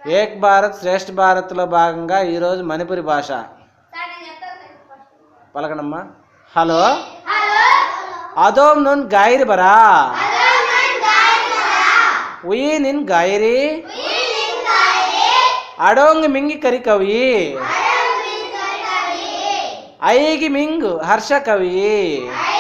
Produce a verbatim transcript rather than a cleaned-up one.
ఏక్ భారత్ శ్రేష్ఠ భారత్లో భాగంగా ఈరోజు మణిపురి భాష పలకనమ్మా. హలో అదోమ్ నున్ గాయరి బరా ఉయి నిన్ గాయరి అడోంగ్ మింగి కరి కవి ఐగి మింగ్ హర్ష కవి